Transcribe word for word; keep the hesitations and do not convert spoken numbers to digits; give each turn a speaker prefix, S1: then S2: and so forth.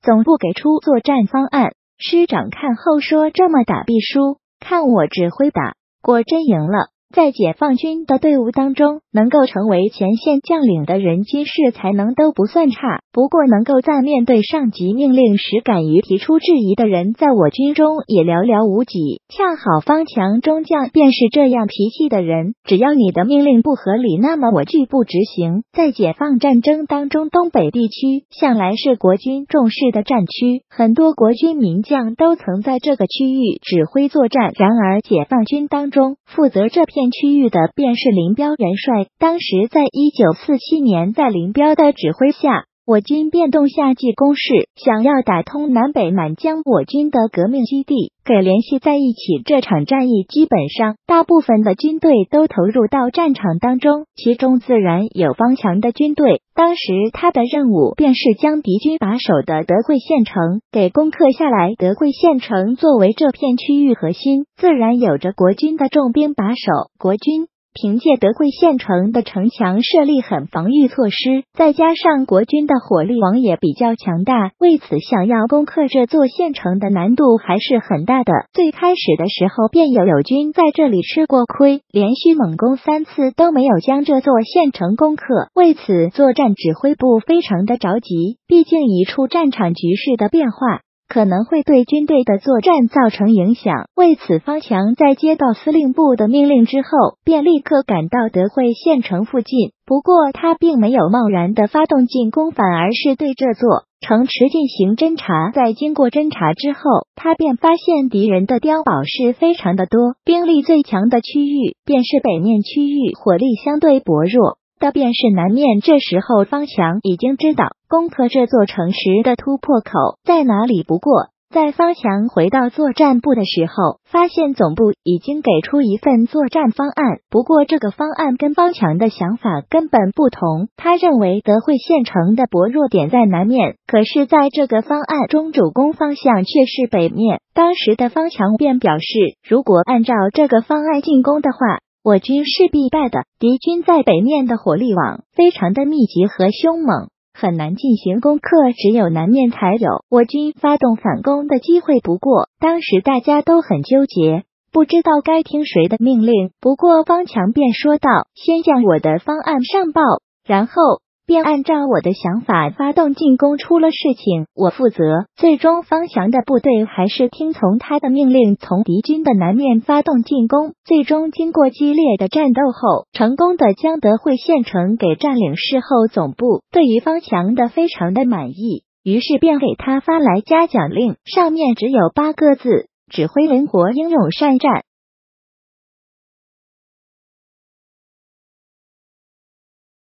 S1: 总部给出作战方案。师长看后说：“这么打必输，看我指挥打。”果真赢了。在解放军的队伍当中，能够成为前线将领的人军事才能都不算差，不过能够在面对上级命令时敢于提出质疑的人，在我军中也寥寥无几。恰好方强中将便是这样脾气的人，只要你的命令不合理，那么我拒不执行。在解放战争当中，东北地区向来是国军重视的战区，很多国军名将都曾在这个区域指挥作战。然而解放军当中负责这片区域的便是林彪元帅。当时在一九四七年，在林彪的指挥下，我军变动夏季攻势，想要打通南北满，将我军的革命基地给联系在一起。这场战役基本上大部分的军队都投入到战场当中，其中自然有方强的军队。当时他的任务便是将敌军把守的德惠县城给攻克下来。德惠县城作为这片区域核心，自然有着国军的重兵把守。国军凭借德惠县城的城墙设立很防御措施，再加上国军的火力网也比较强大，为此想要攻克这座县城的难度还是很大的。最开始的时候便有友军在这里吃过亏，连续猛攻三次都没有将这座县城攻克，为此作战指挥部非常的着急，毕竟一处战场局势的变化可能会对军队的作战造成影响。为此方强在接到司令部的命令之后，便立刻赶到德惠县城附近。不过他并没有贸然的发动进攻，反而是对这座城池进行侦查。在经过侦查之后，他便发现敌人的碉堡是非常的多，兵力最强的区域便是北面区域，火力相对薄弱的便是南面。这时候方强已经知道攻克这座城池的突破口在哪里。不过在方强回到作战部的时候，发现总部已经给出一份作战方案，不过这个方案跟方强的想法根本不同。他认为德惠县城的薄弱点在南面，可是在这个方案中主攻方向却是北面。当时的方强便表示，如果按照这个方案进攻的话，我军是必败的。敌军在北面的火力网非常的密集和凶猛，很难进行攻克，只有南面才有我军发动反攻的机会。不过当时大家都很纠结，不知道该听谁的命令。不过方强便说道：“先将我的方案上报，然后便按照我的想法发动进攻，出了事情我负责。”最终方强的部队还是听从他的命令，从敌军的南面发动进攻，最终经过激烈的战斗后，成功的将德惠县城给占领。事后总部对于方强的非常的满意，于是便给他发来嘉奖令，上面只有八个字：指挥灵活，英勇善战。